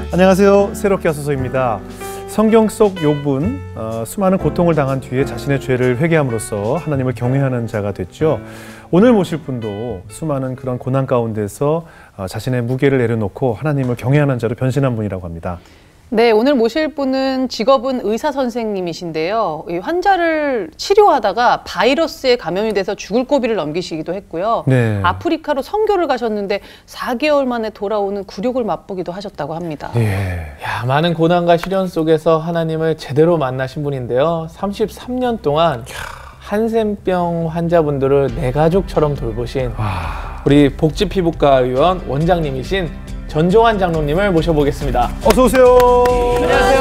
안녕하세요. 새롭게 하소서입니다. 성경 속 욥은 수많은 고통을 당한 뒤에 자신의 죄를 회개함으로써 하나님을 경외하는 자가 됐죠. 오늘 모실 분도 수많은 그런 고난 가운데서 자신의 무게를 내려놓고 하나님을 경외하는 자로 변신한 분이라고 합니다. 네, 오늘 모실 분은 직업은 의사 선생님이신데요. 이 환자를 치료하다가 바이러스에 감염이 돼서 죽을 고비를 넘기시기도 했고요. 네. 아프리카로 선교를 가셨는데 4개월 만에 돌아오는 굴욕을 맛보기도 하셨다고 합니다. 예. 야, 많은 고난과 시련 속에서 하나님을 제대로 만나신 분인데요. 33년 동안 한센병 환자분들을 내 가족처럼 돌보신 우리 복지피부과의원 원장님이신 전종환 장로님을 모셔보겠습니다. 어서 오세요. 안녕하세요.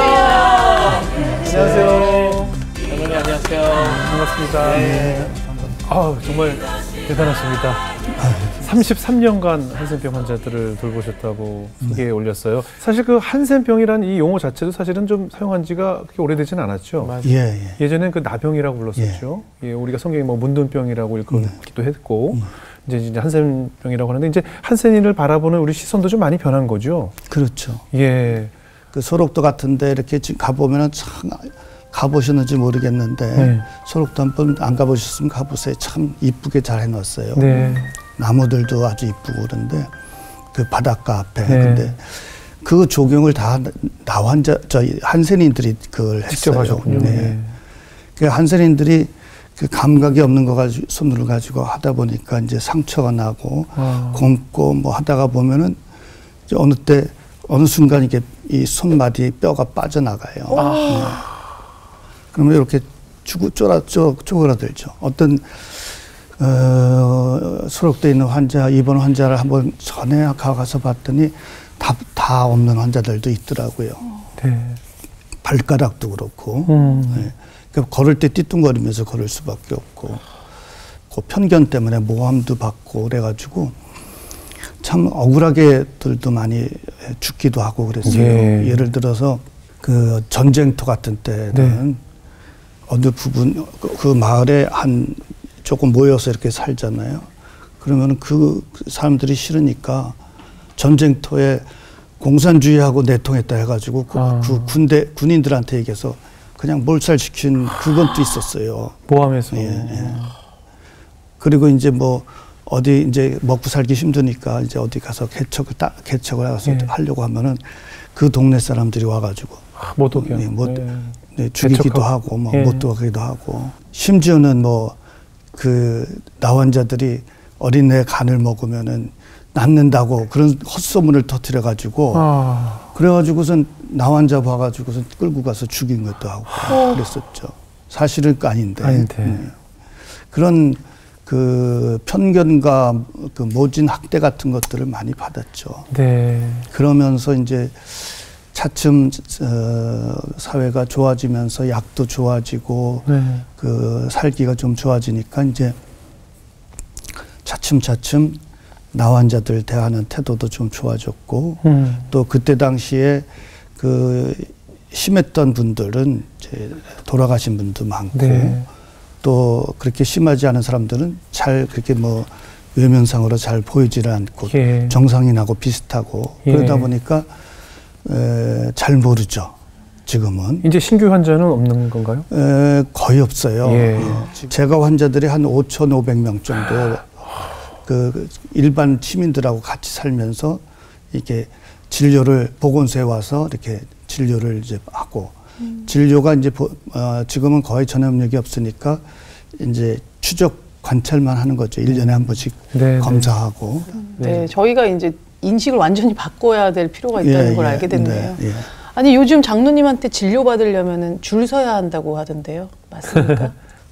안녕하세요. 장로님 안녕하세요. 반갑습니다. 네. 정말 대단하십니다. 33년간 한센병 환자들을 돌보셨다고 소개에 올렸어요. 사실 그 한센병이라는 이 용어 자체도 사실은 좀 사용한 지가 그렇게 오래되지는 않았죠. 예전엔 그 나병이라고 불렀었죠. 예, 우리가 성경에 뭐 문둥병이라고 읽기도 했고. 이제 한센병이라고 하는데 이제 한센인을 바라보는 우리 시선도 좀 많이 변한 거죠. 그렇죠. 예. 그 소록도 같은데 이렇게 지금 가보면은 참 가보셨는지 모르겠는데 소록도 한번 안 가보셨으면 가보세요. 참 이쁘게 잘 해놨어요. 네. 나무들도 아주 이쁘고 그런데 그 바닷가 앞에 근데 그 조경을 다 저희 한센인들이 그걸 했어요. 직접 하셨군요. 네. 그 한센인들이 그 감각이 없는 거 가지고 손을 가지고 하다 보니까 이제 상처가 나고 곰고 뭐 하다가 보면은 이제 어느 순간 이게 이 손마디 뼈가 빠져나가요. 그러면 이렇게 쪼그라들죠. 어떤 소록돼 있는 입원 환자를 한번 전에 가서 봤더니 다 없는 환자들도 있더라고요. 네. 발가락도 그렇고. 네. 걸을 때 띠뚱거리면서 걸을 수밖에 없고 그 편견 때문에 모함도 받고 그래가지고 참 억울하게들도 많이 죽기도 하고 그랬어요. 예를 들어서 그 전쟁터 같은 때는 어느 부분 그 마을에 조금 모여서 이렇게 살잖아요. 그러면 그 사람들이 싫으니까 전쟁터에 공산주의하고 내통했다 해가지고 그 군인들한테 얘기해서 그냥 몰살시킨 그건 또 있었어요. 모함해서. 그리고 이제 뭐 어디 이제 먹고 살기 힘드니까 이제 어디 가서 개척을 해서 하려고 하면은 그 동네 사람들이 와가지고 못 오게 죽이기도 하고 뭐 못 오기도 하고 심지어는 뭐 그 나환자들이 어린애 간을 먹으면은 낫는다고 그런 헛소문을 터뜨려가지고 그래가지고선 나환자 봐가지고선 끌고 가서 죽인 것도 하고 그랬었죠. 사실은 아닌데. 그런 그 편견과 그 모진 학대 같은 것들을 많이 받았죠. 네. 그러면서 이제 차츰 사회가 좋아지면서 약도 좋아지고 그 살기가 좀 좋아지니까 이제 차츰 나환자들 대하는 태도도 좀 좋아졌고 또 그때 당시에 그 심했던 분들은 이제 돌아가신 분도 많고 또 그렇게 심하지 않은 사람들은 잘 그렇게 뭐 외면상으로 잘 보이지를 않고 정상인하고 비슷하고 그러다 보니까 잘 모르죠. 지금은. 이제 신규 환자는 없는 건가요? 거의 없어요. 제가 환자들이 한 5,500명 정도 그 일반 시민들하고 같이 살면서 이렇게 보건소에 와서 이렇게 진료를 이제 하고 진료가 이제 지금은 거의 전염력이 없으니까 이제 추적 관찰만 하는 거죠. 1년에 한 번씩 검사하고. 네, 저희가 이제 인식을 완전히 바꿔야 될 필요가 있다는 걸 알게 됐네요. 아니 요즘 장로님한테 진료 받으려면은 줄 서야 한다고 하던데요. 맞습니까?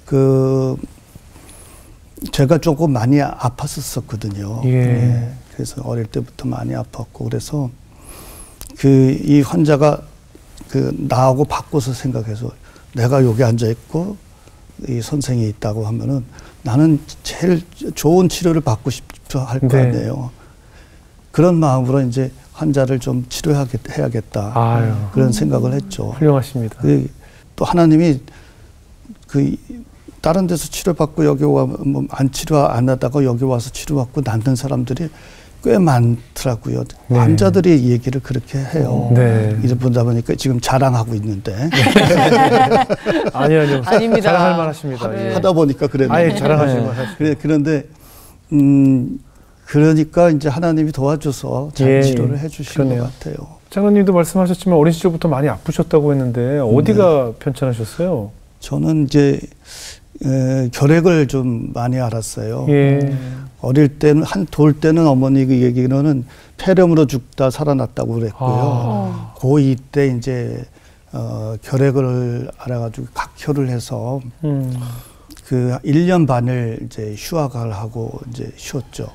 제가 조금 많이 아팠었거든요. 그래서 어릴 때부터 많이 아팠고 그래서 이 환자가 나하고 바꿔서 생각해서 내가 여기 앉아 있고 이 선생이 있다고 하면은 나는 제일 좋은 치료를 받고 싶어 할 거 아니에요. 그런 마음으로 이제 환자를 좀 치료해야겠다. 그런 생각을 했죠. 훌륭하십니다. 또 하나님이 다른 데서 치료받고 여기 안 치료 안 하다가 여기 와서 치료받고 낫는 사람들이 꽤 많더라고요. 네. 환자들이 얘기를 그렇게 해요. 네. 이제 보다 보니까 지금 자랑하고 있는데. 아니요. 아닙니다. 자랑할 만하십니다. 네. 예. 하다 보니까 그랬네. 아예 자랑하실 만하십니다. 그런데 그러니까 이제 하나님이 도와줘서 잘 치료를 해주신 것 같아요. 장로님도 말씀하셨지만 어린 시절부터 많이 아프셨다고 했는데 어디가 편찮으셨어요? 저는 이제 결핵을 좀 많이 앓았어요. 예. 어릴 때는 돌 때는 어머니 그 얘기로는 폐렴으로 죽다 살아났다고 그랬고요. 고2 때 이제 결핵을 앓아가지고 각혈을 해서 그 1년 반을 이제 휴학을 하고 이제 쉬었죠.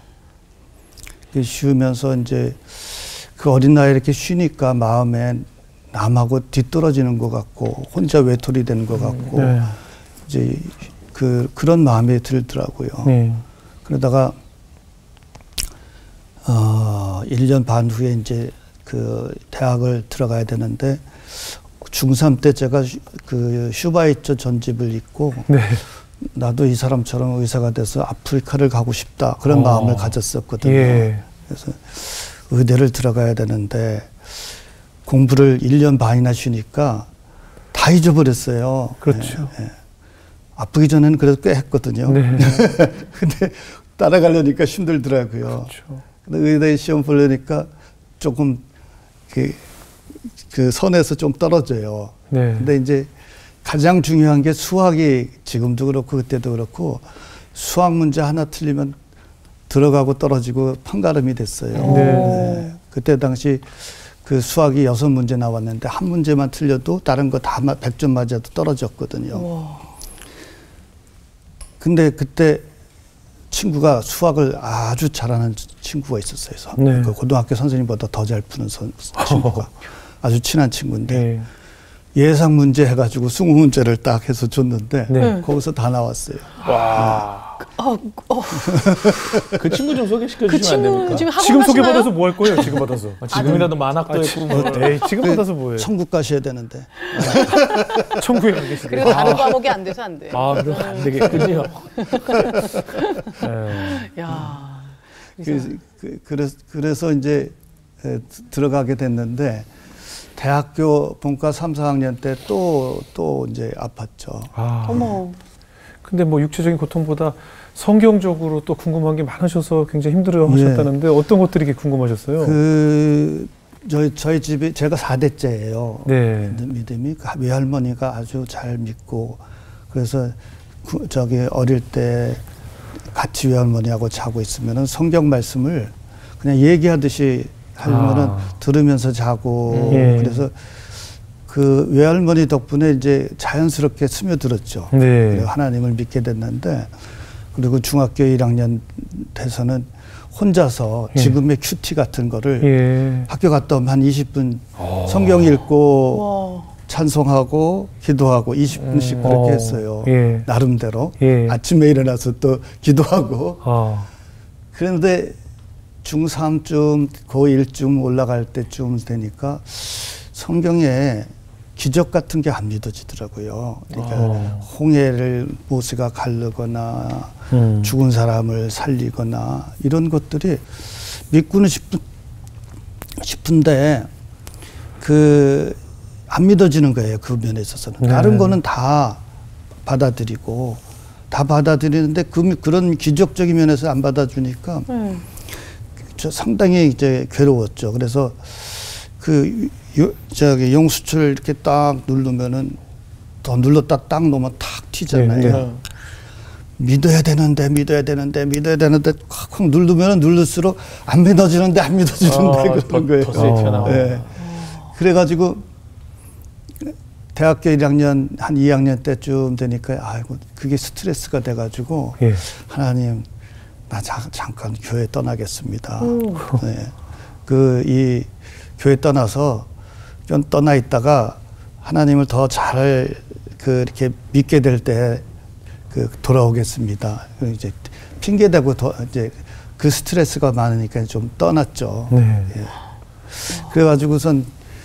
쉬면서 이제 그 어린 나이에 이렇게 쉬니까 마음에 남하고 뒤떨어지는 것 같고 혼자 외톨이 되는 것 같고 네. 이제 그런 마음이 들더라고요. 그러다가 1년 반 후에 이제 그 대학을 들어가야 되는데 중3 때 제가 그 슈바이처 전집을 입고 네. 나도 이 사람처럼 의사가 돼서 아프리카를 가고 싶다 그런 마음을 가졌었거든요. 예. 그래서 의대를 들어가야 되는데 공부를 1년 반이나 쉬니까 다 잊어버렸어요. 그렇죠. 예, 예. 아프기 전에는 그래도 꽤 했거든요. 네. 근데 따라가려니까 힘들더라고요. 그렇죠. 근데 의대 시험 보려니까 조금 그 선에서 좀 떨어져요. 네. 근데 이제 가장 중요한 게 수학이 지금도 그렇고 그때도 그렇고 수학 문제 하나 틀리면 들어가고 떨어지고 판가름이 됐어요. 네. 그때 당시 그 수학이 6문제 나왔는데 한 문제만 틀려도 다른 거 다 100점 맞아도 떨어졌거든요. 우와. 근데 그때 친구가 수학을 아주 잘하는 친구가 있었어요. 네. 그 고등학교 선생님보다 더 잘 푸는 친구가 아주 친한 친구인데 네. 예상 문제 해가지고 20문제를 딱 해서 줬는데 네. 거기서 다 나왔어요. 와. 그 친구 좀 소개시켜 주시면 안 됩니까? 지금 소개받아서 뭐 할 거예요? 지금 받아서. 지금이라도 만학도에 네, 지금 받아서 뭐예요? 천국 가셔야 되는데. 천국에 가 계시네요. 그리고 다른 과목이 안 돼서 안 돼. 그럼 안 되겠군요. 야. 그래서 이제 들어가게 됐는데 대학교 본과 3, 4학년 때 또 이제 아팠죠. 어머. 근데 뭐 육체적인 고통보다 성경적으로 또 궁금한 게 많으셔서 굉장히 힘들어 하셨다는데 어떤 것들이 이렇게 궁금하셨어요? 저희 집이 제가 4대째예요. 네. 믿음이 외할머니가 아주 잘 믿고 그래서 저기 어릴 때 같이 외할머니하고 자고 있으면은 성경 말씀을 그냥 얘기하듯이 하면은 들으면서 자고 그래서 그 외할머니 덕분에 이제 자연스럽게 스며들었죠. 네. 하나님을 믿게 됐는데 그리고 중학교 1학년 돼서는 혼자서 지금의 큐티 같은 거를 학교 갔다 오면 한 20분 성경 읽고 찬송하고 기도하고 20분씩 그렇게 했어요. 나름대로. 아침에 일어나서 또 기도하고. 그런데 중3쯤 고1쯤 올라갈 때쯤 되니까 성경에 기적 같은 게 안 믿어지더라고요. 그러니까 홍해를 모세가 가르거나 죽은 사람을 살리거나 이런 것들이 믿고는 싶은데 안 믿어지는 거예요. 그 면에 있어서는. 다른 거는 다 받아들이고 다 받아들이는데 그런 기적적인 면에서 안 받아주니까 저 상당히 이제 괴로웠죠. 그래서 영수철 이렇게 딱 누르면은 더 눌렀다 딱 놓으면 탁 튀잖아요. 믿어야 되는데 콱콱 누르면 누를수록 안 믿어지는데 그런 거예요. 더 세게 튀어나와요. 네. 그래가지고 대학교 1학년 한 2학년 때쯤 되니까 아이고 그게 스트레스가 돼가지고 하나님 나 잠깐 교회 떠나겠습니다. 네. 이 교회 떠나서 좀 떠나 있다가 하나님을 더 잘 이렇게 믿게 될 때 돌아오겠습니다. 이제 핑계 대고 이제 그 스트레스가 많으니까 좀 떠났죠. 네. 예. 그래가지고선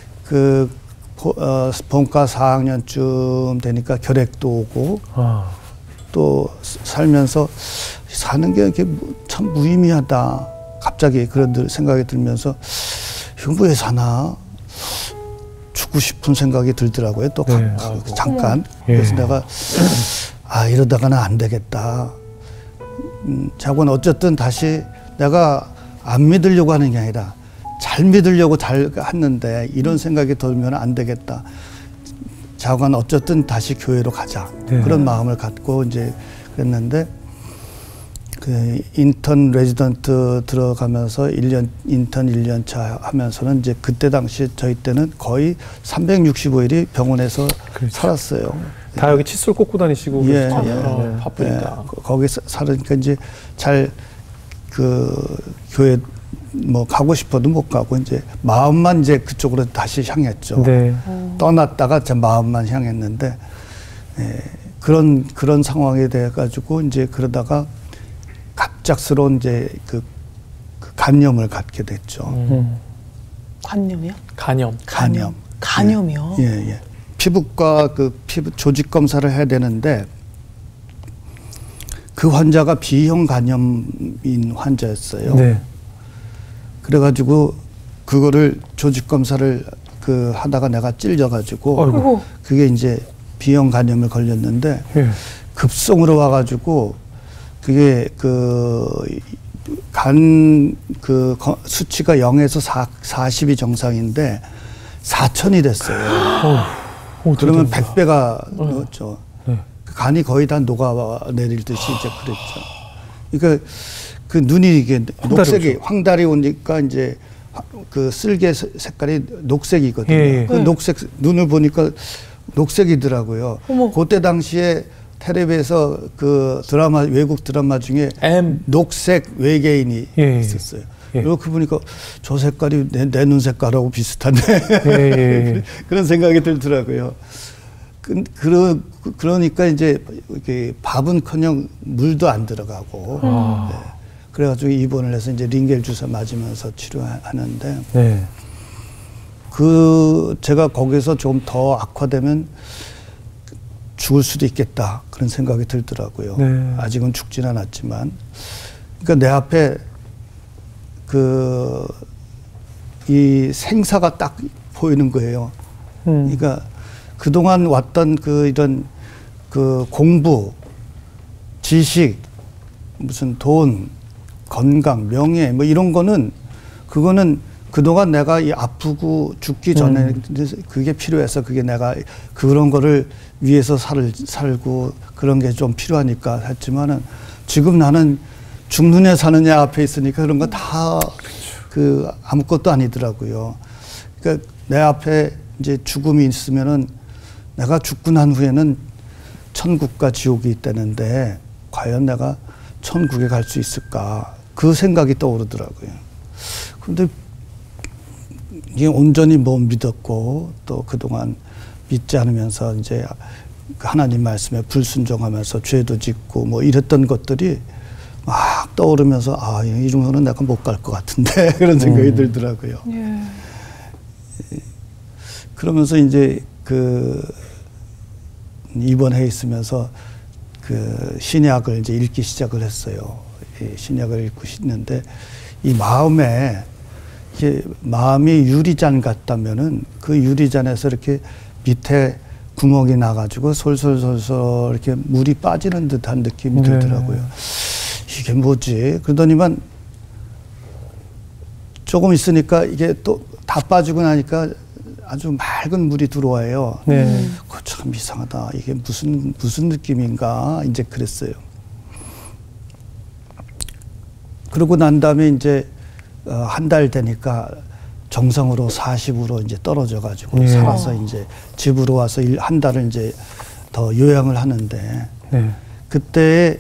본과 4학년쯤 되니까 결핵도 오고 또 살면서 사는 게 이렇게 참 무의미하다. 갑자기 그런 생각이 들면서 이거 왜 사나 죽고 싶은 생각이 들더라고요. 또 잠깐. 그래서 내가 이러다가는 안 되겠다. 자고는 어쨌든 다시 내가 안 믿으려고 하는 게 아니라 잘 믿으려고 잘 했는데 이런 생각이 들면 안 되겠다. 자고는 어쨌든 다시 교회로 가자. 그런 마음을 갖고 이제 그랬는데 그 인턴 레지던트 들어가면서 인턴 1년 차 하면서는 이제 그때 당시 저희 때는 거의 365일이 병원에서 살았어요. 다 여기 칫솔 꽂고 다니시고 바쁘니까. 거기서 살으니까 이제 잘 그 교회 뭐 가고 싶어도 못 가고 이제 마음만 이제 그쪽으로 다시 향했죠. 떠났다가 제 마음만 향했는데 그런 상황이 돼 가지고 이제 그러다가 갑작스러운 이제 그 간염을 갖게 됐죠. 간염이요? 간염이요? 예. 피부과 그 피부 조직 검사를 해야 되는데 그 환자가 B형 간염인 환자였어요. 그래가지고 그거를 조직 검사를 그 하다가 내가 찔려가지고 그게 이제 B형 간염을 걸렸는데 급성으로 와가지고 그게 간 수치가 0에서 40이 정상인데 4000이 됐어요. 그러면 100배가 넣었죠. 간이 거의 다 녹아내릴 듯이 이제 그랬죠. 그러니까 그 눈이 이게 녹색이 황달이 오니까 이제 그 쓸개 색깔이 녹색이거든요. 그 녹색 눈을 보니까 녹색이더라고요. 그때 당시에 텔레비에서 그 드라마 외국 드라마 중에 녹색 외계인이 있었어요. 이렇게 보니까 저 색깔이 내 눈 색깔하고 비슷한데 그런 생각이 들더라고요. 그러니까 이제 이렇게 밥은커녕 물도 안 들어가고 그래가지고 입원을 해서 이제 링겔 주사 맞으면서 치료하는데 제가 거기서 좀 더 악화되면 죽을 수도 있겠다 그런 생각이 들더라고요. 아직은 죽진 않았지만 그러니까 내 앞에 이 생사가 딱 보이는 거예요. 그러니까 그동안 왔던 이런 공부, 지식, 무슨 돈, 건강, 명예 뭐 이런 거는 그거는 그동안 내가 아프고 죽기 전에 그게 필요해서 그게 내가 그런 거를 위해서 살고 그런 게 좀 필요하니까 했지만은 지금 나는 죽느냐 사느냐 앞에 있으니까 그런 거 다 아무것도 아니더라고요. 그러니까 내 앞에 이제 죽음이 있으면은 내가 죽고 난 후에는 천국과 지옥이 있다는데 과연 내가 천국에 갈 수 있을까? 그 생각이 떠오르더라고요. 그런데 이게 온전히 못 믿었고 또 그동안 믿지 않으면서 이제 하나님 말씀에 불순종하면서 죄도 짓고 뭐 이랬던 것들이 막 떠오르면서 이 정도는 내가 못 갈 것 같은데 그런 생각이 들더라고요. 그러면서 이제 입원해 있으면서 신약을 이제 읽기 시작을 했어요. 신약을 읽고 있는데 이 마음이 유리잔 같다면은 그 유리잔에서 이렇게 밑에 구멍이 나가지고 솔솔솔솔 이렇게 물이 빠지는 듯한 느낌이 들더라고요. 이게 뭐지? 그러더니만 조금 있으니까 이게 또 다 빠지고 나니까 아주 맑은 물이 들어와요. 그거 참 이상하다. 이게 무슨 느낌인가? 이제 그랬어요. 그러고 난 다음에 이제 한 달 되니까 정상으로 40으로 이제 떨어져 가지고 살아서 이제 집으로 와서 한 달을 이제 더 요양을 하는데 그때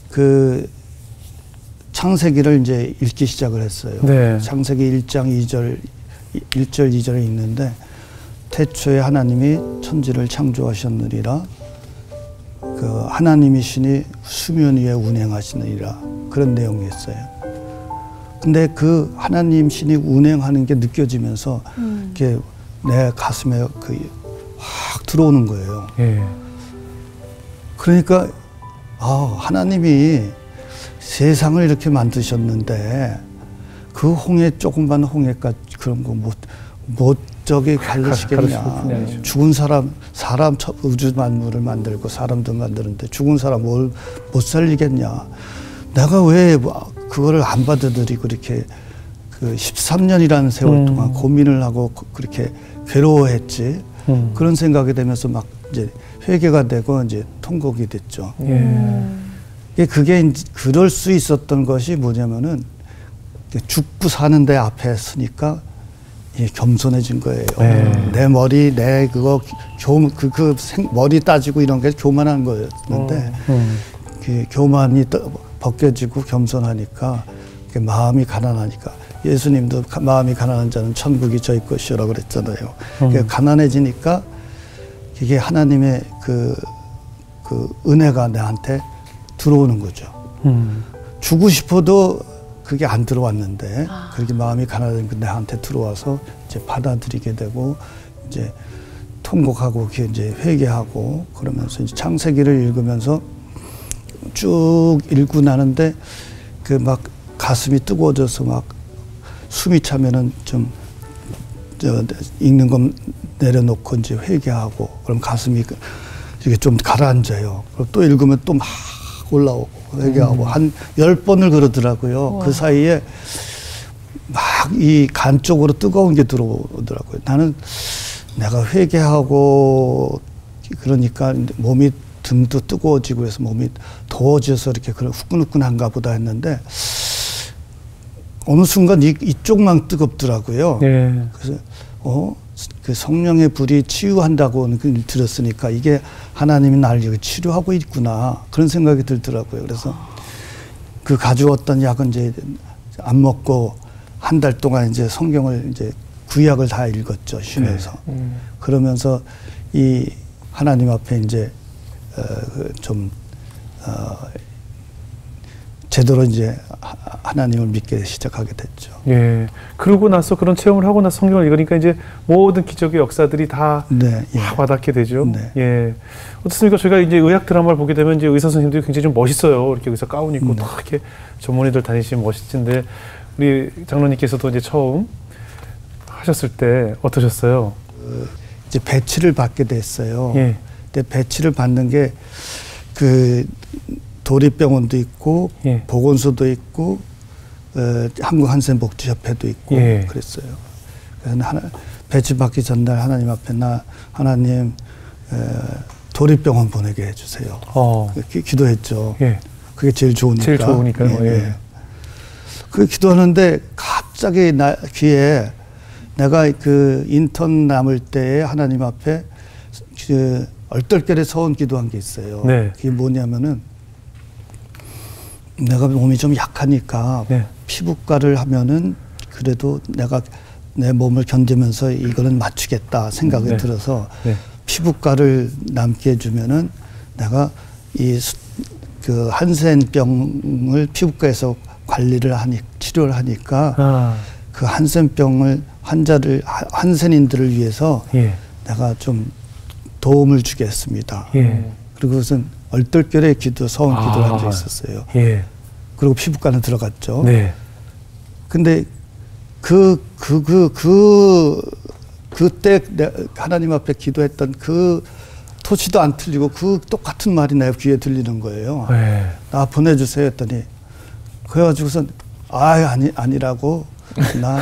창세기를 이제 읽기 시작을 했어요. 창세기 1장 2절 2절에 있는데 태초에 하나님이 천지를 창조하셨느니라 하나님이시니 수면 위에 운행하시느니라 그런 내용이었어요. 근데 하나님 신이 운행하는 게 느껴지면서 이렇게 내 가슴에 확 들어오는 거예요. 그러니까 하나님이 세상을 이렇게 만드셨는데 그 홍해 조금만 홍해까지 그런 거 못 저기 가르치겠냐. 죽은 사람 우주 만물을 만들고 사람도 만드는데 죽은 사람 뭘 못 살리겠냐. 내가 왜 그거를 안 받아들이고 이렇게 그 13년이라는 세월 동안 고민을 하고 그렇게 괴로워했지. 그런 생각이 되면서 막 이제 회개가 되고 이제 통곡이 됐죠. 그게 이제 그럴 수 있었던 것이 뭐냐면은 죽고 사는데 앞에 서니까 겸손해진 거예요. 내 머리, 내 그거 머리 따지고 이런 게 교만한 거였는데 그 교만이 벗겨지고 겸손하니까 마음이 가난하니까 예수님도 마음이 가난한 자는 천국이 저희 것이라고 그랬잖아요. 가난해지니까 이게 하나님의 그 은혜가 나한테 들어오는 거죠. 주고 싶어도 그게 안 들어왔는데 그렇게 마음이 가난한 나한테 들어와서 이제 받아들이게 되고 이제 통곡하고 이제 회개하고 그러면서 이제 창세기를 읽으면서 쭉 읽고 나는데 그 막 가슴이 뜨거워져서 막 숨이 차면은 좀 읽는 건 내려놓고 이제 회개하고 그럼 가슴이 이게 좀 가라앉아요. 그리고 또 읽으면 또 막 올라오고 회개하고 한 10번을 그러더라고요. 우와. 그 사이에 막 이 간 쪽으로 뜨거운 게 들어오더라고요. 나는 내가 회개하고 그러니까 몸이 등도 뜨거워지고 그래서 몸이 더워져서 이렇게 후끈후끈한가 보다 했는데 어느 순간 이쪽만 뜨겁더라고요. 네. 그래서 그 성령의 불이 치유한다고 들었으니까 이게 하나님이 나를 치료하고 있구나 그런 생각이 들더라고요. 그래서 그 가져왔던 약은 이제 안 먹고 한 달 동안 이제 성경을 이제 구약을 다 읽었죠. 쉬면서. 그러면서 이 하나님 앞에 이제 좀 제대로 이제 하나님을 믿게 시작하게 됐죠. 예. 그러고 나서 그런 체험을 하고 나서 성경을 읽으니까 이제 모든 기적의 역사들이 다 와닿게 되죠. 네. 예. 어떻습니까? 저희가 이제 의학 드라마를 보게 되면 이제 의사 선생님들이 굉장히 좀 멋있어요. 이렇게 의사 가운 입고 다 이렇게 전문의들 다니시면 멋있는데 우리 장로님께서도 이제 처음 하셨을 때 어떠셨어요? 이제 배치를 받게 됐어요. 예. 근데 배치를 받는 게 그 도립병원도 있고 예. 보건소도 있고 한국한센복지협회도 있고 예. 그랬어요. 그래서 배치 받기 전날 하나님 앞에 하나님 도립병원 보내게 해주세요. 기도했죠. 예. 그게 제일 좋으니까. 제일 좋으니까요. 예. 예. 그 기도하는데 갑자기 귀에 내가 그 인턴 남을 때에 하나님 앞에 그 얼떨결에 서원 기도한 게 있어요. 네. 그게 뭐냐면은 내가 몸이 좀 약하니까 네. 피부과를 하면은 그래도 내가 내 몸을 견디면서 이거는 맞추겠다 생각이 네. 들어서 네. 피부과를 남게 해주면은 내가 그 한센병을 피부과에서 치료를 하니까 그 한센병을 한센인들을 위해서 예. 내가 좀 도움을 주겠습니다. 예. 그리고선 얼떨결에 서원 기도를 한 적이 있었어요. 예. 그리고 피부과는 들어갔죠. 네. 근데 그때 하나님 앞에 기도했던 그 토치도 안 틀리고 그 똑같은 말이 내 귀에 들리는 거예요. 네. 나 보내주세요 했더니 그래가지고선 아니라고 나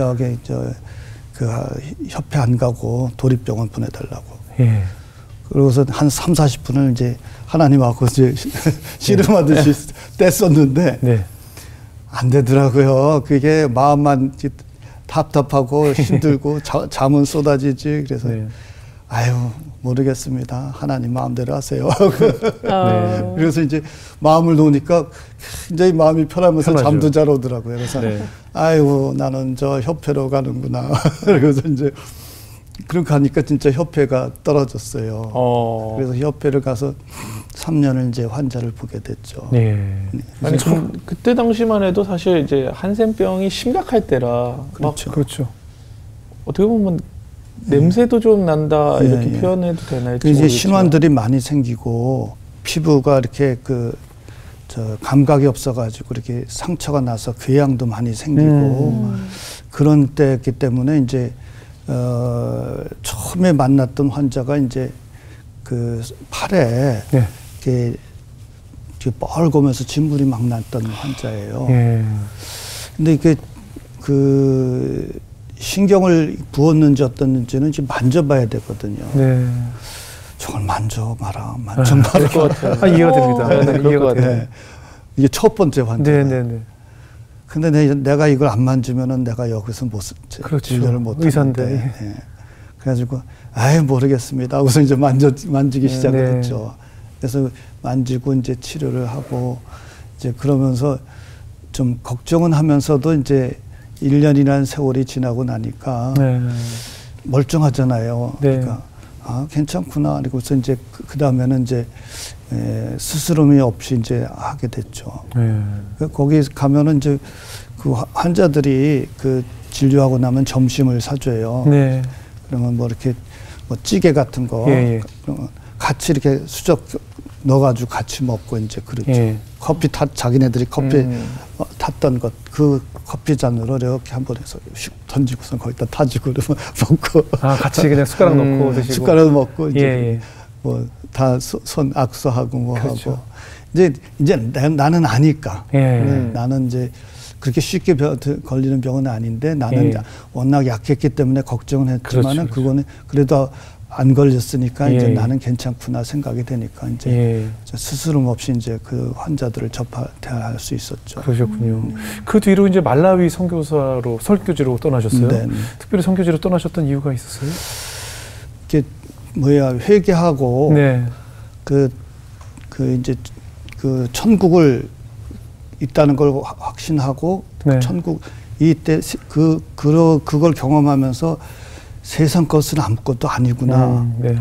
그 협회 안 가고 도립병원 보내달라고. 예. 그러고서 한 30-40분을 이제 하나님하고 이제 씨름하듯이 뗐었는데 네. 안 되더라고요. 그게 마음만 답답하고 힘들고 잠은 쏟아지지. 그래서 네. 아유 모르겠습니다. 하나님 마음대로 하세요. 네. 그래서 이제 마음을 놓으니까 굉장히 마음이 편하면서 편하죠. 잠도 잘 오더라고요. 그래서 네. 아이고 나는 저 협회로 가는구나. 그래서 이제 그렇게 하니까 진짜 협회가 떨어졌어요. 그래서 협회를 가서 3년을 이제 환자를 보게 됐죠. 네. 아니 그때 당시만 해도 사실 이제 한센병이 심각할 때라. 그렇죠. 그렇죠. 어떻게 보면 냄새도 좀 난다 이렇게 표현해도 되나요? 이제 신환들이 많이 생기고 피부가 이렇게 저 감각이 없어가지고 이렇게 상처가 나서 궤양도 많이 생기고 그런 때였기 때문에 이제 처음에 만났던 환자가 이제 그 팔에 네. 이렇게 뻘겋면서 진물이 막 났던 환자예요. 예. 근데 이게 그 신경을 부었는지 어떻는지는 지금 만져봐야 되거든요. 네. 저걸 만져 마라, 만져 마라. 아, 이해가 됩니다. 네, 그럴 것 같아요. 네. 이게 첫 번째 환자예요. 네네네. 근데 내가 이걸 안 만지면은 내가 여기서 그렇죠. 진료를 못 의사인데. 하는데. 예. 그래가지고 아예 모르겠습니다 하고서 이제 만지기 시작을 했죠. 그래서 만지고 이제 치료를 하고 이제 그러면서 좀 걱정은 하면서도 이제 1년이라는 세월이 지나고 나니까 네. 멀쩡하잖아요. 네. 그러니까 아 괜찮구나. 그리고서 이제 그 다음에는 이제 스스럼이 없이 이제 하게 됐죠. 네. 거기 가면은 이제 그 환자들이 그 진료하고 나면 점심을 사줘요. 네. 그러면 뭐 이렇게 뭐 찌개 같은 거 예, 예. 그러면 같이 이렇게 수저 넣어가지고 같이 먹고 이제 그렇죠. 예. 커피 자기네들이 커피 탔던 것 그 커피 잔으로 이렇게 한 번 해서 슉 던지고선 거기다 타지고 그러면 먹고 아, 같이 그냥 숟가락 넣고 드시고. 숟가락 먹고 이제 예. 뭐 다 손 악수하고 뭐 그렇죠. 하고 이제 나는 아니까 나는 이제 그렇게 쉽게 걸리는 병은 아닌데 나는 워낙 약했기 때문에 걱정은 했지만은 그렇죠. 그거는 그래도 안 걸렸으니까 이제 예. 나는 괜찮구나 생각이 되니까 이제 스스럼 없이 이제 그 환자들을 대할 수 있었죠. 그러셨군요. 그 뒤로 이제 말라위 설교지로 떠나셨어요. 네. 특별히 선교지로 떠나셨던 이유가 있었어요? 이게 회개하고 네. 그 이제 그 천국을 있다는 걸 확신하고 네. 천국 이때 그걸 경험하면서 세상 것은 아무것도 아니구나. 네.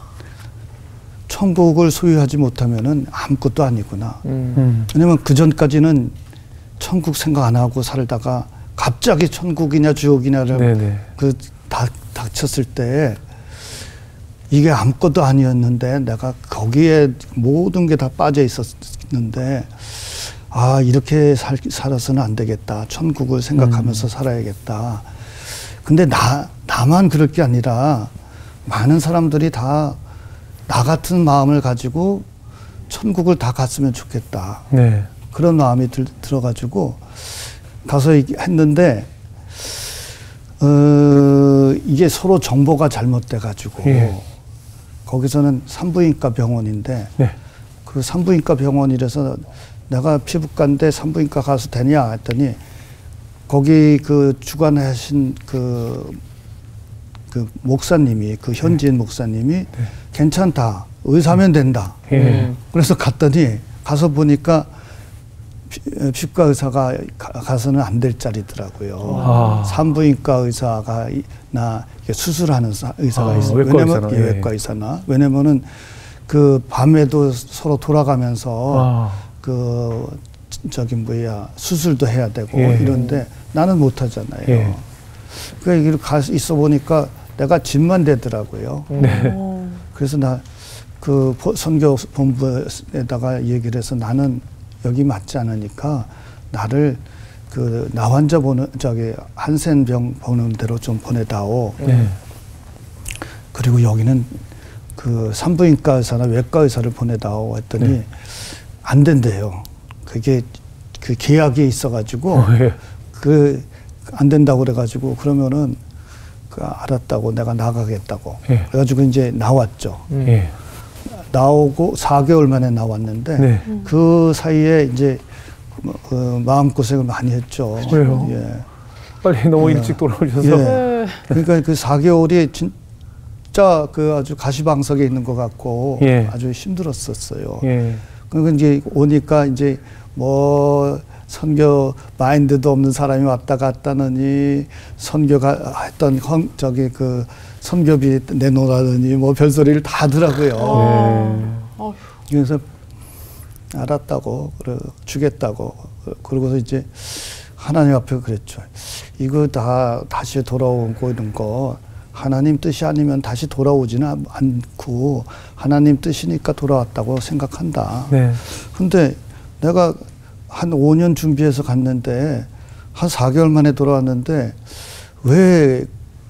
천국을 소유하지 못하면은 아무것도 아니구나. 왜냐면 그 전까지는 천국 생각 안 하고 살다가 갑자기 천국이냐 지옥이냐를 닥쳤을 때 이게 아무것도 아니었는데 내가 거기에 모든 게 다 빠져 있었는데 아 이렇게 살아서는 안 되겠다. 천국을 생각하면서 살아야겠다. 근데 나만 그럴 게 아니라 많은 사람들이 다 나 같은 마음을 가지고 천국을 다 갔으면 좋겠다. 네. 그런 마음이 들어가지고 가서 했는데 이게 서로 정보가 잘못돼가지고 거기서는 산부인과 병원인데 그 산부인과 병원이라서 내가 피부과인데 산부인과 가서 되냐 했더니 거기 그 주관하신 그 목사님이 그 현지인 목사님이 괜찮다. 의사면 된다. 그래서 갔더니 가서 보니까 피부과 의사가 가서는 안 될 자리더라고요. 산부인과 의사가 수술하는 의사가 있어요. 왜냐면 외과 의사나 왜냐면은 그 밤에도 서로 돌아가면서 수술도 해야 되고 이런데 나는 못 하잖아요. 그 가서 있어 보니까 내가 짐만 되더라고요. 그래서 나 그 선교 본부에다가 얘기를 해서 나는 여기 맞지 않으니까 나를 그 나 환자 한센병 보는 데로 좀 보내다오. 그리고 여기는 그 산부인과 의사나 외과 의사를 보내다오 했더니 안 된대요. 그게 그 계약이 있어가지고 안 된다고 그래가지고 그러면은 알았다고 내가 나가겠다고 그래가지고 이제 나왔죠. 나오고 4개월 만에 나왔는데 그 사이에 이제 마음고생을 많이 했죠. 그래요? 빨리 너무 일찍 돌아오셔서. 그러니까 그 4개월이 진짜 그 아주 가시방석에 있는 것 같고 아주 힘들었었어요. 그러니까 이제 오니까 이제 뭐 선교 마인드도 없는 사람이 왔다 갔다느니 선교가 했던 그 선교비 내놓으라더니 뭐 별소리를 다 하더라고요. 그래서 알았다고 주겠다고 그러고서 이제 하나님 앞에 그랬죠. 이거 다 다시 돌아오고 이런 거 하나님 뜻이 아니면 다시 돌아오지는 않고 하나님 뜻이니까 돌아왔다고 생각한다. 근데 내가 한 5년 준비해서 갔는데 한 4개월 만에 돌아왔는데 왜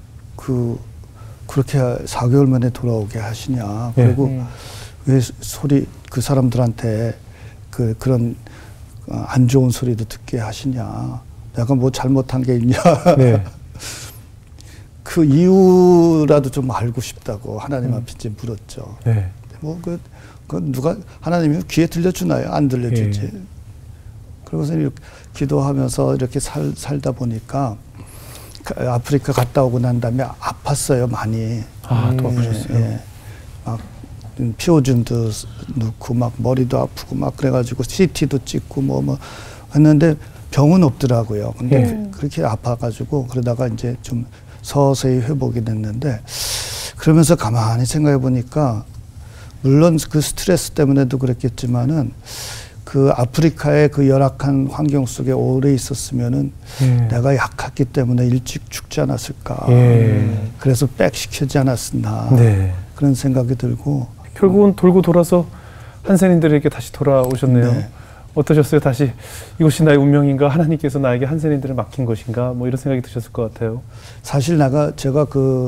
그렇게 4개월 만에 돌아오게 하시냐. 그리고 왜 그 사람들한테 그런 안 좋은 소리도 듣게 하시냐. 내가 뭐 잘못한 게 있냐. 네. 그 이유라도 좀 알고 싶다고 하나님 앞에 이제 물었죠. 네. 뭐 누가 하나님이 귀에 들려주나요? 안 들려주지. 네. 그러고서 이렇게 기도하면서 이렇게 살다 보니까 아프리카 갔다 오고 난 다음에 아팠어요, 많이. 또 아프셨어요? 예. 막 피오줌도 넣고 막 머리도 아프고 막 그래가지고 CT도 찍고 뭐 했는데 병은 없더라고요. 근데 그렇게 아파가지고 그러다가 이제 좀 서서히 회복이 됐는데 그러면서 가만히 생각해 보니까 물론 그 스트레스 때문에도 그랬겠지만은 그 아프리카의 그 열악한 환경 속에 오래 있었으면은 내가 약했기 때문에 일찍 죽지 않았을까. 그래서 백시키지 않았었나. 네. 그런 생각이 들고. 결국은 돌고 돌아서 한센인들에게 다시 돌아오셨네요. 네. 어떠셨어요? 다시 이것이 나의 운명인가? 하나님께서 나에게 한센인들을 맡긴 것인가? 뭐 이런 생각이 드셨을 것 같아요. 사실 제가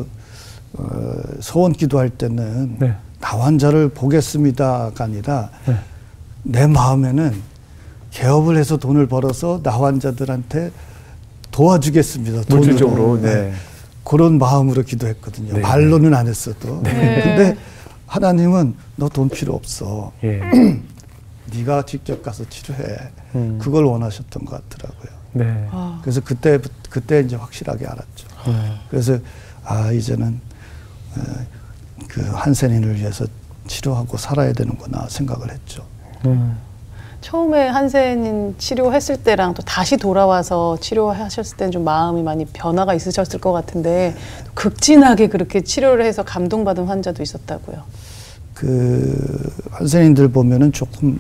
소원 기도할 때는 네. 나 환자를 보겠습니다가 아니라 네. 내 마음에는 개업을 해서 돈을 벌어서 나 환자들한테 도와주겠습니다. 물질적으로. 네. 그런 마음으로 기도했거든요. 네. 말로는 안 했어도. 네. 근데 하나님은 너 돈 필요 없어. 예. 네가 직접 가서 치료해. 그걸 원하셨던 것 같더라고요. 네. 그래서 그때 이제 확실하게 알았죠. 그래서 이제는 그 한센인을 위해서 치료하고 살아야 되는구나 생각을 했죠. 처음에 한센인 치료했을 때랑 또 다시 돌아와서 치료하셨을 때는 좀 마음이 많이 변화가 있으셨을 것 같은데 극진하게 그렇게 치료를 해서 감동받은 환자도 있었다고요. 그 한센인들 보면은 조금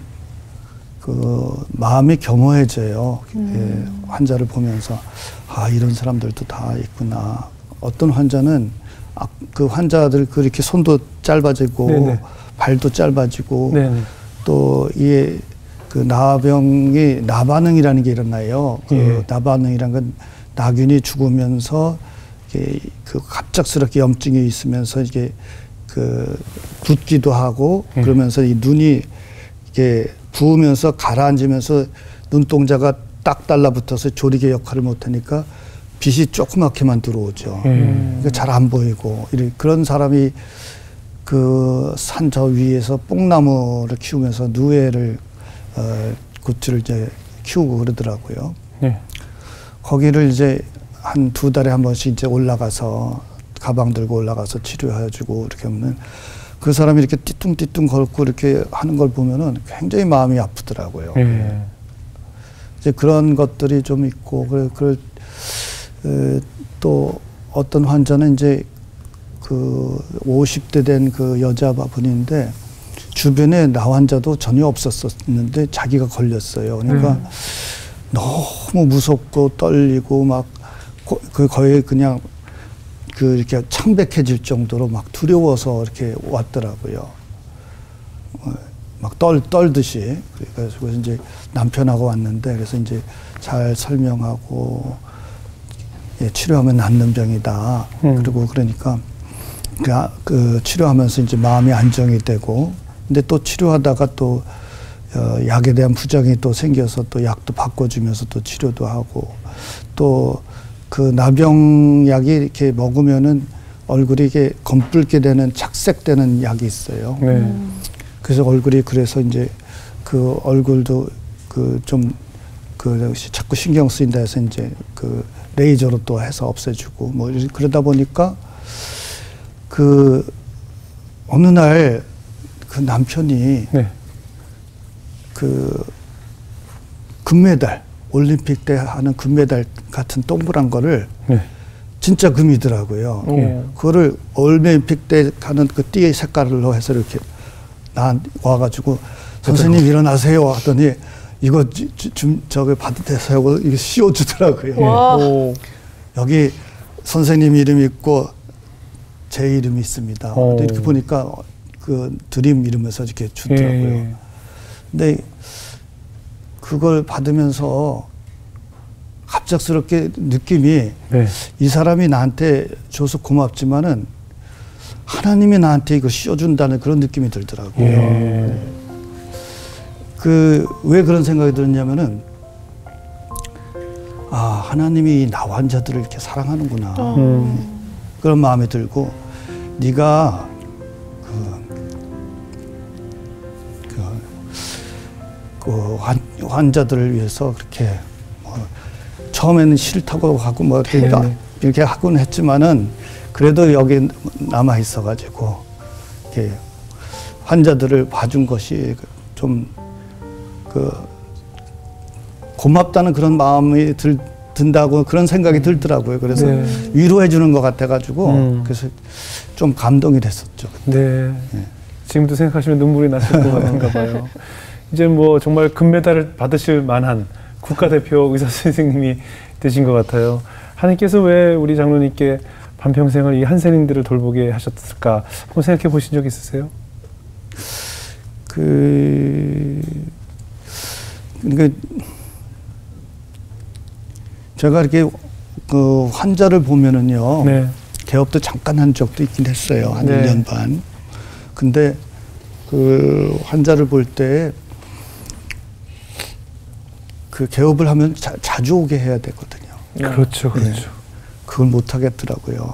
마음이 겸허해져요. 예, 환자를 보면서 이런 사람들도 다 있구나. 어떤 환자는 그 환자들 그렇게 손도 짧아지고 네네. 발도 짧아지고 네네. 또 이게 그 나병이 나반응이라는 게 일어나요. 그 나반응이란 건 나균이 죽으면서 이게 그 갑작스럽게 염증이 있으면서 이게 그 붓기도 하고 그러면서 이 눈이 이게 부으면서 가라앉으면서 눈동자가 딱 달라붙어서 조리개 역할을 못하니까 빛이 조그맣게만 들어오죠. 그러니까 잘 안 보이고 그런 사람이 그 산 저 위에서 뽕나무를 키우면서 누에를 굿즈를 이제 키우고 그러더라고요. 거기를 이제 한 2달에 한 번씩 이제 올라가서 가방 들고 올라가서 치료해주고 이렇게 하면은 그 사람이 이렇게 띠뚱띠뚱 걸고 이렇게 하는 걸 보면은 굉장히 마음이 아프더라고요. 이제 그런 것들이 좀 있고 또 어떤 환자는 이제 그 50대 된 그 여자분인데 주변에 나 환자도 전혀 없었었는데 자기가 걸렸어요. 그러니까 너무 무섭고 떨리고 막 거의 그냥 이렇게 창백해질 정도로 막 두려워서 이렇게 왔더라고요. 막 떨듯이. 그래서 이제 남편하고 왔는데 그래서 이제 잘 설명하고 치료하면 낫는 병이다. 그리고 그러니까 그 치료하면서 이제 마음이 안정이 되고 근데 또 치료하다가 또 약에 대한 부작용이 또 생겨서 또 약도 바꿔주면서 또 치료도 하고 또 그 나병약이 이렇게 먹으면은 얼굴이 이게 검붉게 되는 착색되는 약이 있어요. 그래서 얼굴이 그래서 이제 그 얼굴도 자꾸 신경 쓰인다 해서 이제 그 레이저로 또 해서 없애주고 뭐 그러다 보니까 그 어느 날 그 남편이 그 금메달 올림픽 때 하는 금메달 같은 동그란 거를 진짜 금이더라고요. 그거를 올림픽 때 가는 그 띠의 색깔로 해서 이렇게 와가지고 선생님 일어나세요 하더니 이거 좀 저기 받으세요 하고 이거 씌워주더라고요. 여기 선생님 이름이 있고 제 이름이 있습니다. 이렇게 보니까 그 드림 이름에서 이렇게 주더라고요. 근데 그걸 받으면서 갑작스럽게 느낌이 네. 이 사람이 나한테 줘서 고맙지만은 하나님이 나한테 이거 씌워준다는 그런 느낌이 들더라고요. 예. 왜 그런 생각이 들었냐면은 하나님이 나 환자들을 이렇게 사랑하는구나. 그런 마음이 들고 네가 환자들을 위해서 그렇게 처음에는 싫다고 하고 뭐 이렇게 하곤 했지만은 그래도 여기 남아 있어가지고 이렇게 환자들을 봐준 것이 좀 고맙다는 그런 마음이 든다고 그런 생각이 들더라고요. 그래서 위로해 주는 것 같아가지고 그래서 좀 감동이 됐었죠. 네. 지금도 생각하시면 눈물이 나실 것 같은가 봐요. 이제 뭐 정말 금메달을 받으실 만한 국가대표 의사 선생님이 되신 것 같아요. 하나님께서 왜 우리 장로님께 반평생을 이 한센인들을 돌보게 하셨을까? 한번 생각해 보신 적 있으세요? 그러니까 제가 이렇게 환자를 보면은요. 네. 개업도 잠깐 한 적도 있긴 했어요. 한 네. 1년 반. 근데 환자를 볼 때 개업을 하면 자주 오게 해야 되거든요. 그렇죠, 그렇죠. 네. 그걸 못 하겠더라고요.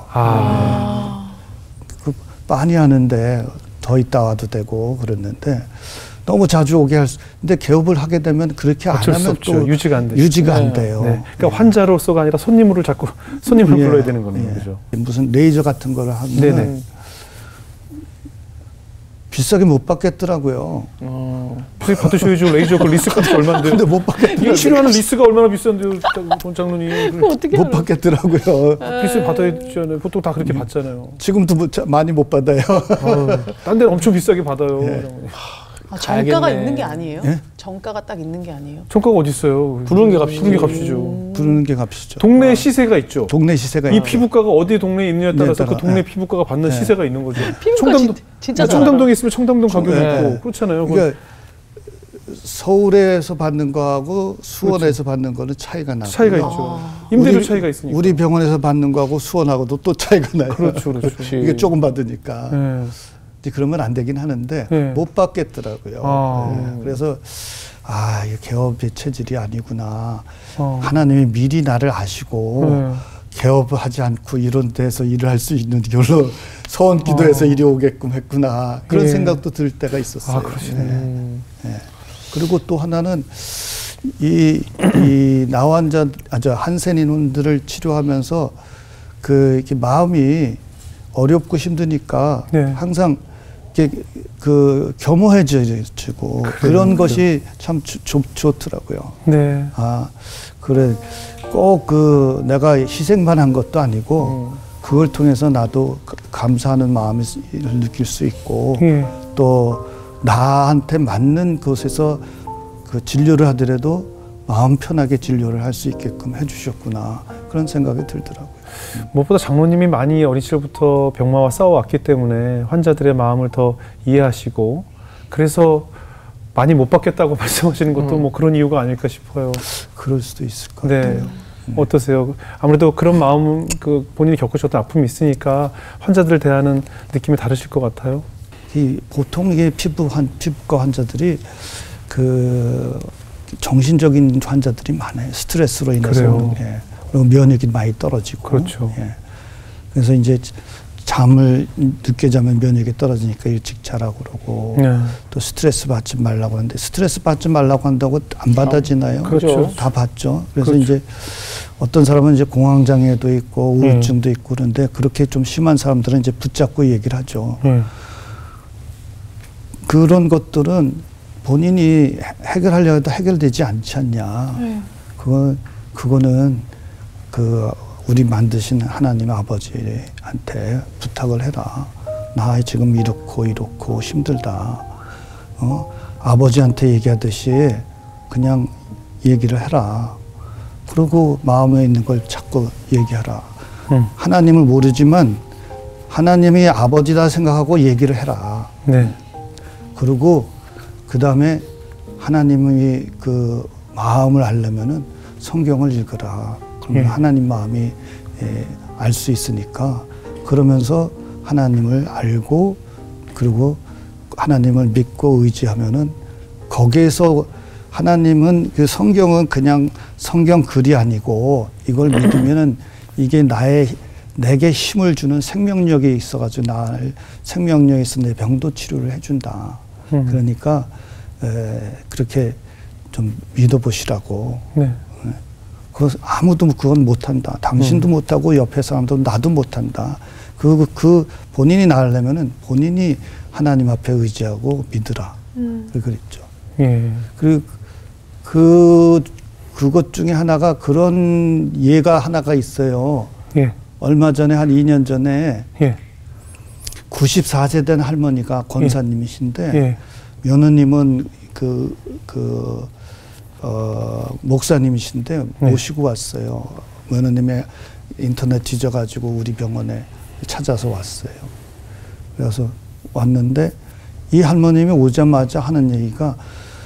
많이 하는데 더 있다 와도 되고 그랬는데 너무 자주 오게 근데 개업을 하게 되면 그렇게 안 하면 또 유지가 안 되죠. 유지가 안 돼요. 네. 그러니까 환자로서가 아니라 손님을 불러야 되는 거네요. 그죠? 무슨 레이저 같은 거를 하면 비싸게 못 받겠더라고요. 받으셔야죠. 레이저 그 리스크가 얼마인데. 근데 못 받겠더라고요. 이 치료하는 리스크가 얼마나 비싼데요, 권 장로님. 어떻게 못 받겠더라고요. 비싸게 받아야잖아요. 보통 다 그렇게 받잖아요. 지금도 많이 못 받아요. 딴 데는 엄청 비싸게 받아요. 정가가 있는 게 아니에요? 예? 정가가 딱 있는 게 아니에요? 정가가 어디 있어요? 부르는 게 값이죠. 부르는 게 값이죠. 부르는 게 값이죠. 동네 시세가 있죠. 동네 시세가 이 있죠. 피부과가 어디 동네에 있느냐에 따라서 따라, 그 동네 피부과가 받는 시세가 있는 거죠. 피부과 진짜 잘 청담동에 있으면 청담동 가격이 네. 있고 그렇잖아요. 그러니까 서울에서 받는 거하고 수원에서 받는 거는 차이가 나고 차이가 있죠. 임대료 차이가 있으니까. 우리 병원에서 받는 거하고 수원하고도 또 차이가 나요. 그렇죠, 그렇죠. 이게 조금 받으니까. 네. 그러면 안 되긴 하는데 네. 못 받겠더라고요. 그래서 이게 개업의 체질이 아니구나. 하나님이 미리 나를 아시고 개업을 하지 않고 이런 데서 일을 할 수 있는 길로 서원 기도해서 이리 오게끔 했구나. 그런 생각도 들 때가 있었어요. 그러시네. 그리고 또 하나는 이 나환자 한센인들을 치료하면서 이렇게 마음이 어렵고 힘드니까 항상 이렇게 겸허해지고 그런 것이 참 좋더라고요. 네. 그래 꼭 내가 희생만 한 것도 아니고 그걸 통해서 나도 감사하는 마음을 느낄 수 있고 또 나한테 맞는 곳에서 진료를 하더라도 마음 편하게 진료를 할 수 있게끔 해주셨구나 그런 생각이 들더라고요. 무엇보다 장로님이 많이 어린 시절부터 병마와 싸워왔기 때문에 환자들의 마음을 더 이해하시고 그래서 많이 못 받겠다고 말씀하시는 것도 뭐 그런 이유가 아닐까 싶어요. 그럴 수도 있을 것 같아요. 어떠세요? 아무래도 그런 마음, 본인이 겪으셨던 아픔이 있으니까 환자들을 대하는 느낌이 다르실 것 같아요. 보통 이게 피부과 환자들이 정신적인 환자들이 많아요. 스트레스로 인해서. 그리고 면역이 많이 떨어지고. 그렇죠. 그래서 이제 늦게 자면 면역이 떨어지니까 일찍 자라고 그러고 또 스트레스 받지 말라고 하는데 스트레스 받지 말라고 한다고 안 받아지나요? 그렇죠. 다 받죠. 그래서 이제 어떤 사람은 이제 공황장애도 있고 우울증도 있고 그런데 그렇게 좀 심한 사람들은 이제 붙잡고 얘기를 하죠. 그런 것들은 본인이 해결하려고 해도 해결되지 않지 않냐. 그거는 우리 만드신 하나님 아버지한테 부탁을 해라. 나 지금 이렇고 힘들다. 아버지한테 얘기하듯이 그냥 얘기를 해라. 그리고 마음에 있는 걸 자꾸 얘기하라. 하나님을 모르지만 하나님이 아버지다 생각하고 얘기를 해라. 그리고 그 다음에 하나님이 마음을 알려면은 성경을 읽어라. 그러면 예. 하나님 마음이 알 수 있으니까 그러면서 하나님을 알고 그리고 하나님을 믿고 의지하면은 거기에서 하나님은 그 성경은 그냥 성경 글이 아니고 이걸 믿으면은 이게 내게 힘을 주는 생명력이 있어가지고 나를 생명력이 있어 내 병도 치료를 해준다. 그러니까 그렇게 좀 믿어보시라고. 네. 아무도 그건 못한다. 당신도 못하고 옆에 사람도 나도 못한다. 그 본인이 나으려면은 본인이 하나님 앞에 의지하고 믿으라. 그랬죠. 예. 그리고 그것 중에 하나가 그런 예가 하나가 있어요. 예. 얼마 전에 한 2년 전에 예. 94세 된 할머니가 권사님이신데 예. 며느님은 목사님이신데 모시고 왔어요. 며느님의 인터넷 뒤져가지고 우리 병원에 찾아서 왔어요. 그래서 왔는데 이 할머님이 오자마자 하는 얘기가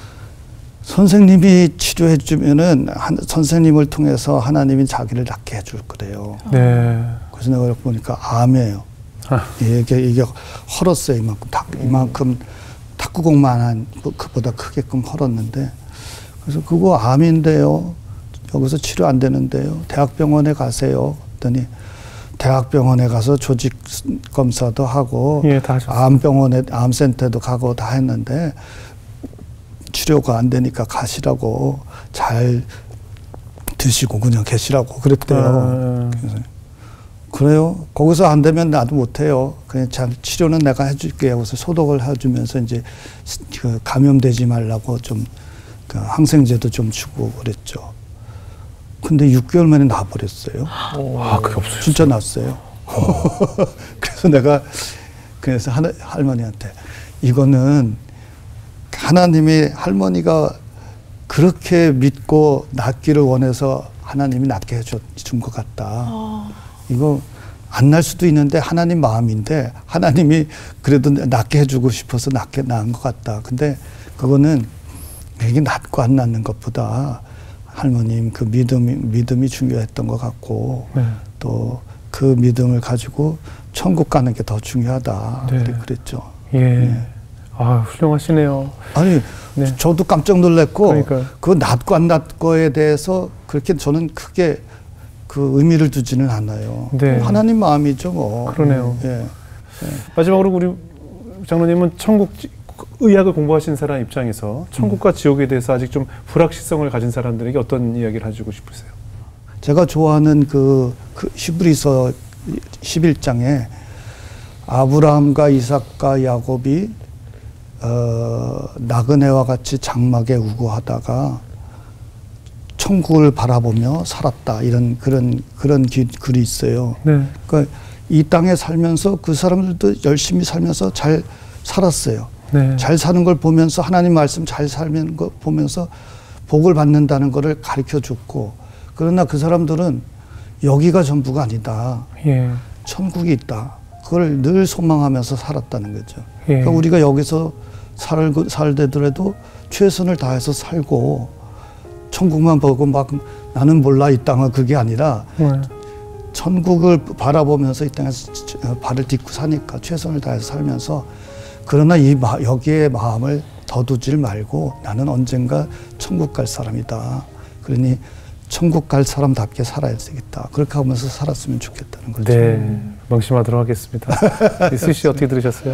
선생님이 치료해 주면은 선생님을 통해서 하나님이 자기를 낫게 해줄 거래요. 네. 그래서 내가 보니까 암이에요. 이게 헐었어요. 이만큼 탁구공만한 그보다 크게끔 헐었는데 그래서 그거 암인데요. 여기서 치료 안 되는데요. 대학병원에 가세요. 그랬더니 대학병원에 가서 조직 검사도 하고 예, 다 하셨어요. 암병원에 암센터도 가고 다 했는데 치료가 안 되니까 가시라고 잘 드시고 그냥 계시라고 그랬대요. 그래서 그래요? 거기서 안 되면 나도 못해요. 그냥 잘 치료는 내가 해줄게요. 그래서 소독을 해주면서 이제 그 감염되지 말라고 좀 그 항생제도 좀 주고 그랬죠. 근데 6개월 만에 나버렸어요. 아, 그게 없어요. 진짜 났어요. 그래서 내가 그래서 할머니한테 이거는 하나님이 할머니가 그렇게 믿고 낫기를 원해서 하나님이 낫게 해준 것 같다. 이거 안 날 수도 있는데 하나님 마음인데 하나님이 그래도 낫게 해주고 싶어서 낳은 것 같다. 근데 그거는 이게 낫고 안 낫는 것보다 할머님 그 믿음이 중요했던 것 같고 네. 또 그 믿음을 가지고 천국 가는 게 더 중요하다. 네. 그랬죠. 예. 네. 아, 훌륭하시네요. 아니 네. 저도 깜짝 놀랐고 그러니까요. 그 낫고 안 낫고에 대해서 그렇게 저는 크게 그 의미를 두지는 않아요. 네. 하나님 마음이죠 뭐. 그러네요. 예. 마지막으로 우리 장로님은 의학을 공부하신 사람 입장에서 천국과 지옥에 대해서 아직 좀 불확실성을 가진 사람들에게 어떤 이야기를 해주고 싶으세요? 제가 좋아하는 그 히브리서 11장에 아브라함과 이삭과 야곱이 나그네와 같이 장막에 우거하다가 천국을 바라보며 살았다 이런 그런 글이 있어요. 네. 그러니까 이 땅에 살면서 그 사람들도 열심히 살면서 잘 살았어요. 네. 잘 사는 걸 보면서 하나님 말씀 잘 살는 거 보면서 복을 받는다는 것을 가르쳐 줬고 그러나 그 사람들은 여기가 전부가 아니다. 예. 천국이 있다. 그걸 늘 소망하면서 살았다는 거죠. 예. 그러니까 우리가 여기서 살되더라도 최선을 다해서 살고 천국만 보고 막 나는 몰라 이 땅은 그게 아니라 천국을 바라보면서 이 땅에서 발을 딛고 사니까 최선을 다해서 살면서 그러나 여기에 마음을 더 두질 말고 나는 언젠가 천국 갈 사람이다. 그러니 천국 갈 사람답게 살아야 되겠다. 그렇게 하면서 살았으면 좋겠다는 거죠. 네, 명심하도록 하겠습니다. 이슬 씨 어떻게 들으셨어요?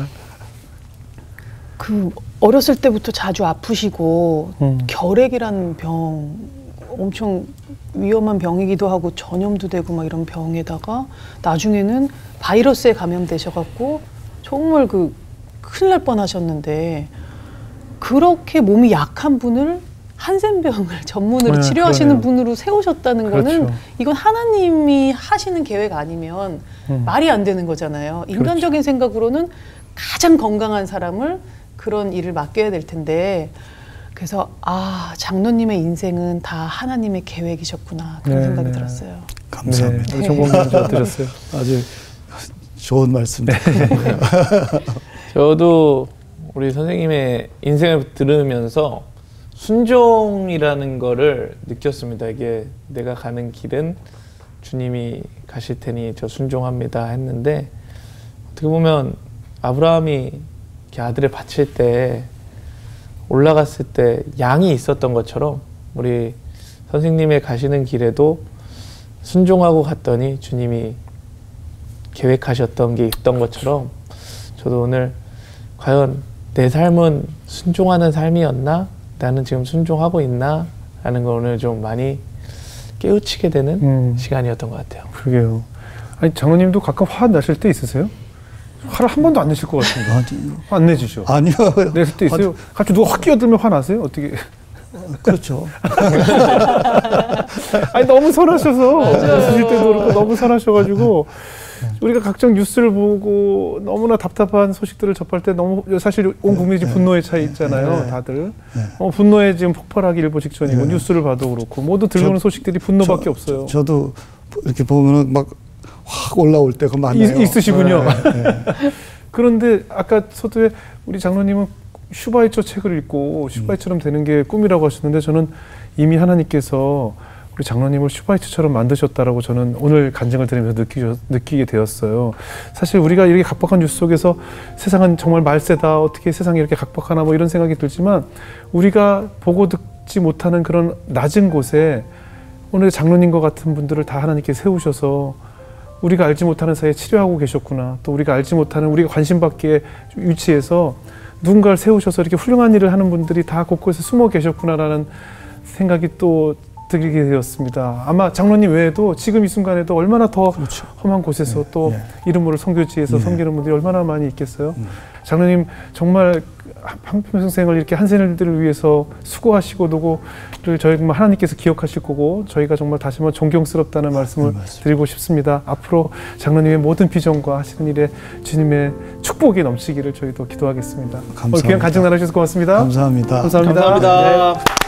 그 어렸을 때부터 자주 아프시고 결핵이라는 병 엄청 위험한 병이기도 하고 전염도 되고 막 이런 병에다가 나중에는 바이러스에 감염되셔갖고 정말 큰일 날 뻔하셨는데 그렇게 몸이 약한 분을 한센병을 전문으로 치료하시는 그러네요. 분으로 세우셨다는 그렇죠. 거는 이건 하나님이 하시는 계획 아니면 말이 안 되는 거잖아요. 인간적인 생각으로는 가장 건강한 사람을 그런 일을 맡겨야 될 텐데 그래서 장로님의 인생은 다 하나님의 계획이셨구나 그런 생각이 들었어요. 감사합니다. 네, 정봉님 어떠셨어요? 아주 좋은 말씀. 저도 우리 선생님의 인생을 들으면서 순종이라는 거를 느꼈습니다. 이게 내가 가는 길은 주님이 가실 테니 저 순종합니다 했는데, 어떻게 보면 아브라함이 이렇게 아들을 바칠 때 올라갔을 때 양이 있었던 것처럼 우리 선생님의 가시는 길에도 순종하고 갔더니 주님이 계획하셨던 게 있던 것처럼, 저도 오늘 과연 내 삶은 순종하는 삶이었나? 나는 지금 순종하고 있나? 라는 걸 오늘 좀 많이 깨우치게 되는 시간이었던 것 같아요. 그러게요. 아니, 장로님도 가끔 화 나실 때 있으세요? 화를 한 번도 안 내실 것 같은데. 화 안 내주죠? 아니요. 낼 때 있어요? 갑자기 누가 확 끼어들면 화 나세요? 어떻게? 그렇죠. 아니, 너무 선하셔서 웃으실 때도 그렇고 너무 선하셔가지고 우리가 각종 뉴스를 보고 너무나 답답한 소식들을 접할 때 너무 사실 온 국민이 분노에 차 있잖아요. 다들 분노에 지금 폭발하기 일보 직전이고 뉴스를 봐도 그렇고 모두 들려오는 소식들이 분노밖에 없어요. 저도 이렇게 보면은 막 확 올라올 때가 많아요. 있으시군요. 그런데 아까 서두에 우리 장로님은 슈바이처 책을 읽고 슈바이처럼 되는 게 꿈이라고 하셨는데, 저는 이미 하나님께서 우리 장로님을 슈바이처처럼 만드셨다라고 저는 오늘 간증을 들으면서 느끼게 되었어요. 사실 우리가 이렇게 각박한 뉴스 속에서 세상은 정말 말세다, 어떻게 세상이 이렇게 각박하나 뭐 이런 생각이 들지만, 우리가 보고 듣지 못하는 그런 낮은 곳에 오늘 장로님과 같은 분들을 다 하나님께 세우셔서 우리가 알지 못하는 사이에 치료하고 계셨구나, 또 우리가 알지 못하는 우리가 관심 받기에 위치에서 누군가를 세우셔서 이렇게 훌륭한 일을 하는 분들이 다 곳곳에 숨어 계셨구나라는 생각이 또 들게 되었습니다. 아마 장로님 외에도 지금 이 순간에도 얼마나 더 험한 곳에서 또 이름 모를 선교지에서 섬기는 분들이 얼마나 많이 있겠어요. 장로님 정말 한평생을 이렇게 한센일들을 위해서 수고하시고 노고를 저희 하나님께서 기억하실 거고, 저희가 정말 다시 한번 존경스럽다는 말씀을 드리고 싶습니다. 앞으로 장로님의 모든 비전과 하시는 일에 주님의 축복이 넘치기를 저희도 기도하겠습니다. 감사합니다. 오늘 귀한 간증 나눠주셔서 고맙습니다. 감사합니다. 감사합니다. 감사합니다. 네.